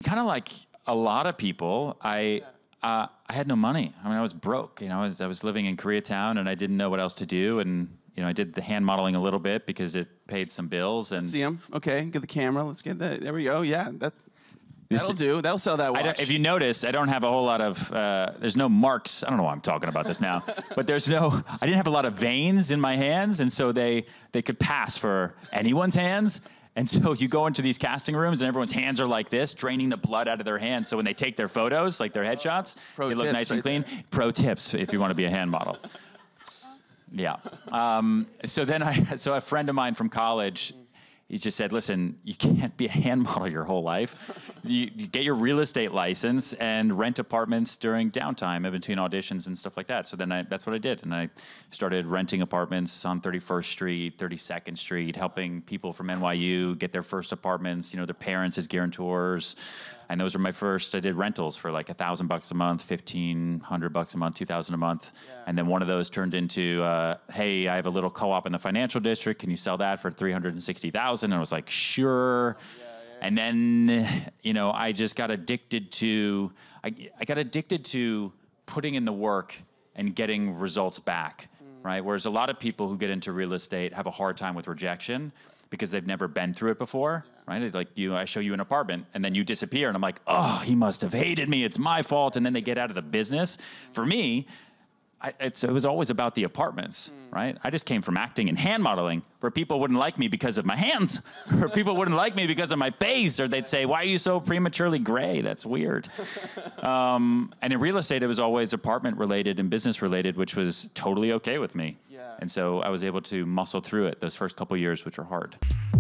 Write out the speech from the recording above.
kind of like a lot of people, I had no money. I mean, I was broke. You know, I was living in Koreatown, and I didn't know what else to do. And you know, I did the hand modeling a little bit because it paid some bills. And Let's see him. Okay, get the camera. Let's get that. There we go. Yeah, that'll do. That'll sell that watch. If you notice, I don't have a whole lot of, there's no marks. I don't know why I'm talking about this now, but I didn't have a lot of veins in my hands, and so they could pass for anyone's hands. And so you go into these casting rooms, and everyone's hands are like this, draining the blood out of their hands. So when they take their photos, like their headshots, they look nice and clean. Pro tips if you want to be a hand model. Yeah. So a friend of mine from college, he just said, listen, you can't be a hand model your whole life. You get your real estate license and rent apartments during downtime in between auditions and stuff like that. So then that's what I did. And I started renting apartments on 31st Street, 32nd Street, helping people from NYU get their first apartments, you know, their parents as guarantors. And those were my first. I did rentals for like $1,000 a month, $1,500 a month, $2,000 a month. Yeah. And then one of those turned into, hey, I have a little co-op in the financial district. Can you sell that for $360,000? And I was like, sure. Yeah. And then, you know, I just got addicted to, I got addicted to putting in the work and getting results back, right? Whereas a lot of people who get into real estate have a hard time with rejection because they've never been through it before, right? It's like I show you an apartment and then you disappear and I'm like, oh, he must have hated me. It's my fault. And then they get out of the business. For me, it was always about the apartments, right? I just came from acting and hand modeling where people wouldn't like me because of my hands or people wouldn't like me because of my face, or they'd say, why are you so prematurely gray? That's weird. And in real estate, it was always apartment related and business related, which was totally okay with me. Yeah. And so I was able to muscle through it those first couple of years, which are hard.